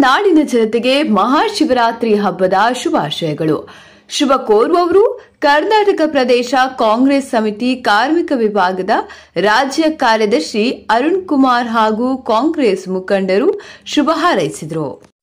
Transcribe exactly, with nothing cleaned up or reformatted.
ನಾಡಿನ ಜನತೆಗೆ ಮಹಾಶಿವರಾತ್ರಿ ಹಬ್ಬದ ಶುಭಾಶಯಗಳು. ಶುಭ ಕೋರುವವರು ಕರ್ನಾಟಕ ಪ್ರದೇಶ ಕಾಂಗ್ರೆಸ್ ಸಮಿತಿ ಕಾರ್ಮಿಕ ವಿಭಾಗದ ರಾಜ್ಯ ಕಾರ್ಯದರ್ಶಿ ಅರುಣ್ ಕುಮಾರ್ ಹಾಗೂ ಕಾಂಗ್ರೆಸ್ ಮುಖಂಡರು ಶುಭ ಹಾರೈಸಿದರು.